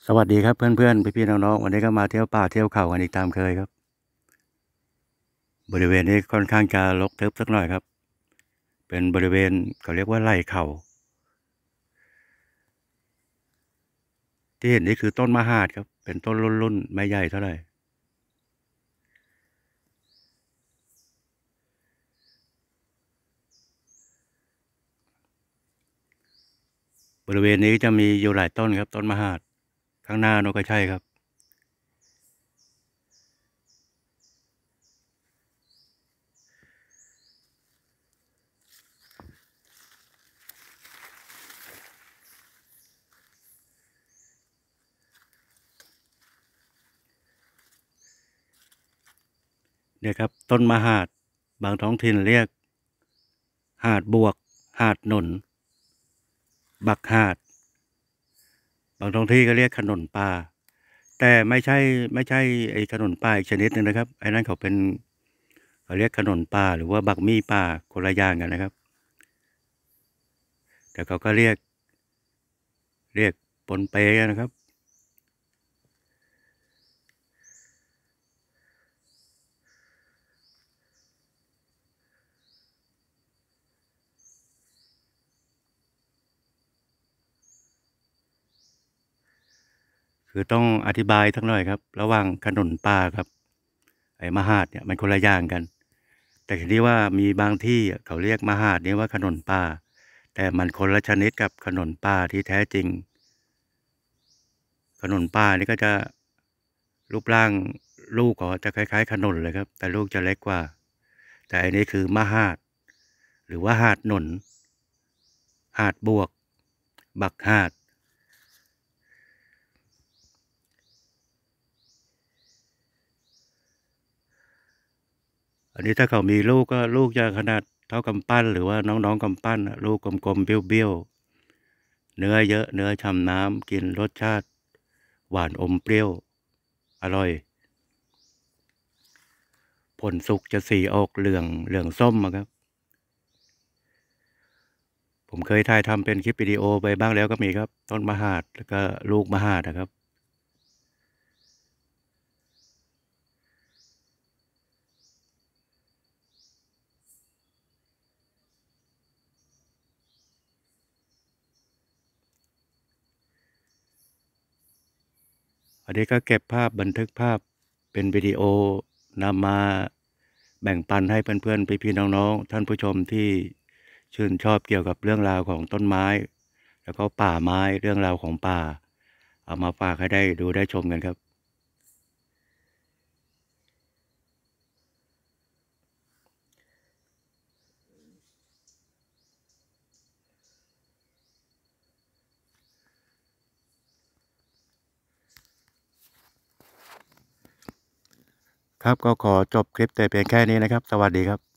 สวัสดีครับเพื่อนๆพี่ๆน้องๆวันนี้ก็มาเที่ยวป่าเที่ยวเขากันอีกตามเคยครับบริเวณนี้ค่อนข้างจะรกทึบสักหน่อยครับเป็นบริเวณเขาเรียกว่าไร่เขาที่เห็นนี่คือต้นมะฮาดครับเป็นต้นรุ่นๆไม่ใหญ่เท่าไหร่บริเวณนี้จะมีอยู่หลายต้นครับต้นมะฮาดข้างหน้าโนก็ใช่ครับเนี่ยครับต้นมะฮาดบางท้องถิ่นเรียกหาดบวกหาดหนุนบักหาดบางท้องที่ก็เรียกขนุนป่าแต่ไม่ใช่ไอ้ขนุนป่าอีกชนิดหนึ่งนะครับไอ้นั่นเขาเป็นเขาเรียกขนุนป่าหรือว่าบักมี่ป่าคนละอย่างกันนะครับแต่เขาก็เรียกปนเปกันนะครับคือต้องอธิบายทั้งหน่อยครับระหว่างขนุนป่าครับไอ้มหาดเนี่ยมันคนละอย่างกันแต่ทีนี้ว่ามีบางที่เขาเรียกมหาดนี้ว่าขนุนป่าแต่มันคนละชนิดกับขนุนป่าที่แท้จริงขนุนป่านี่ก็จะรูปร่างลูกก็จะคล้ายๆขนุนเลยครับแต่ลูกจะเล็กกว่าแต่อันนี้คือมหาดหรือว่าหาดหนุนหาดบวกบักหาด อันนี้ถ้าเขามีลูกก็ลูกจะขนาดเท่ากำปั้นหรือว่าน้องๆกำปั้นอะลูกกลมๆเบี้ยวๆเนื้อเยอะเนื้อฉ่ำน้ำกินรสชาติหวานอมเปรี้ยวอร่อยผลสุกจะสีออกเหลืองส้มอะครับผมเคยถ่ายทำเป็นคลิปวิดีโอไปบ้างแล้วก็มีครับต้นมะฮาดแล้วก็ลูกมะฮาดนะครับอันนี้ก็เก็บภาพบันทึกภาพเป็นวิดีโอนำมาแบ่งปันให้เพื่อนๆพี่ๆน้องๆท่านผู้ชมที่ชื่นชอบเกี่ยวกับเรื่องราวของต้นไม้แล้วก็ป่าไม้เรื่องราวของป่าเอามาฝากให้ได้ดูได้ชมกันครับครับก็ขอจบคลิปแต่เพียงแค่นี้นะครับสวัสดีครับ